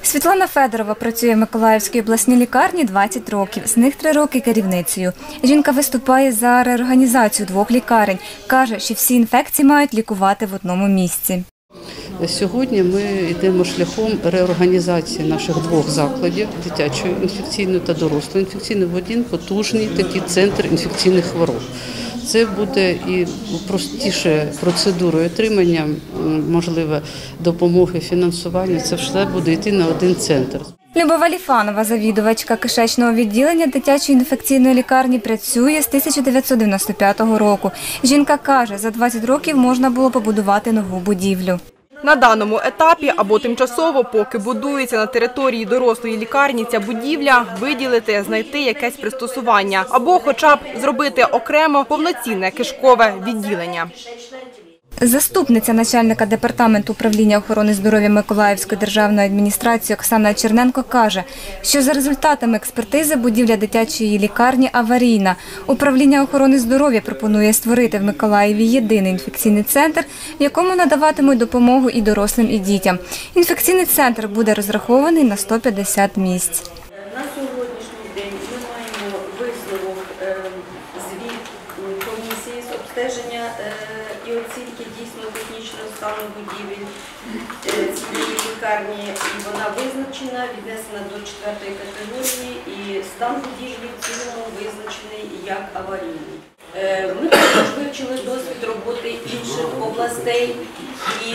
Світлана Федорова працює в Миколаївській обласній лікарні 20 років, з них 3 роки керівницею. Жінка виступає за реорганізацію 2 лікарень. Каже, що всі інфекції мають лікувати в одному місці. Сьогодні ми йдемо шляхом реорганізації наших 2 закладів – дитячої інфекційної та дорослої інфекційної в один потужний такий центр інфекційних хвороб. Це буде і простіше процедурою отримання, можливо, допомоги, фінансування. Це все буде йти на один центр. Любов Ліфанова, завідувачка кишечного відділення дитячої інфекційної лікарні, працює з 1995 року. Жінка каже, за 20 років можна було побудувати нову будівлю. На даному етапі або тимчасово, поки будується на території дорослої лікарні ця будівля, виділити, знайти якесь пристосування або хоча б зробити окремо повноцінне кишкове відділення. Заступниця начальника департаменту управління охорони здоров'я Миколаївської державної адміністрації Оксана Черненко каже, що за результатами експертизи будівля дитячої лікарні аварійна. Управління охорони здоров'я пропонує створити в Миколаєві єдиний інфекційний центр, в якому надаватимуть допомогу і дорослим, і дітям. Інфекційний центр буде розрахований на 150 місць. На сьогоднішній день ми маємо висновок, звіт комісії з обстеження і оцінки дійсно технічного стану будівель цієї лікарні. І вона визначена, віднесена до 4-ї категорії, і стан будівлі в цілому визначений як аварійний. Ми також вивчили досвід роботи інших областей і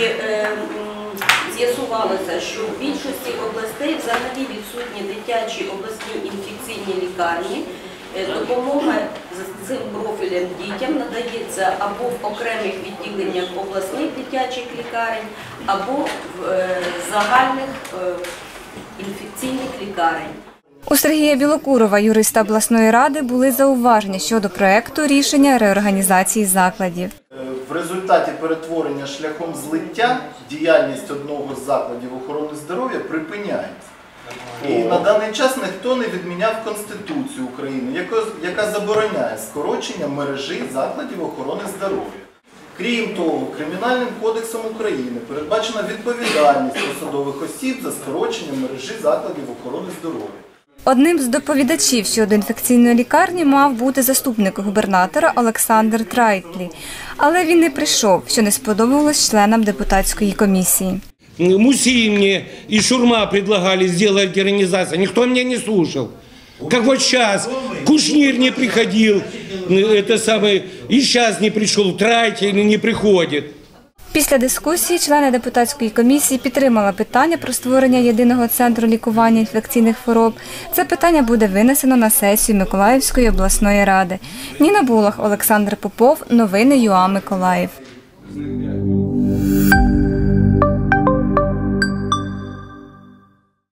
з'ясувалося, що в більшості областей взагалі відсутні дитячі обласні інфекційні лікарні. Допомога з цим профілем дітям надається або в окремих відділеннях обласних дитячих лікарень, або в загальних інфекційних лікарень. У Сергія Білокурова, юриста обласної ради, були зауваження щодо проекту рішення реорганізації закладів. В результаті перетворення шляхом злиття діяльність одного з закладів охорони здоров'я припиняється. І на даний час ніхто не відміняв Конституцію України, яка забороняє скорочення мережі закладів охорони здоров'я. Крім того, Кримінальним кодексом України передбачена відповідальність посадових осіб за скорочення мережі закладів охорони здоров'я. Одним з доповідачів щодо інфекційної лікарні мав бути заступник губернатора Олександр Трайтлі. Але він не прийшов, що не сподобалось членам депутатської комісії. Мусі мне и Шурма предлагали сделать организацию, никто меня не слушал. Как вот сейчас, Кушнир не приходил, и сейчас не пришел, Трайтель не приходит. Після дискусії члени депутатської комісії підтримали питання про створення єдиного центру лікування інфекційних хвороб. Це питання буде винесено на сесію Миколаївської обласної ради. Ніна Булах, Олександр Попов, Новини ЮА Миколаїв.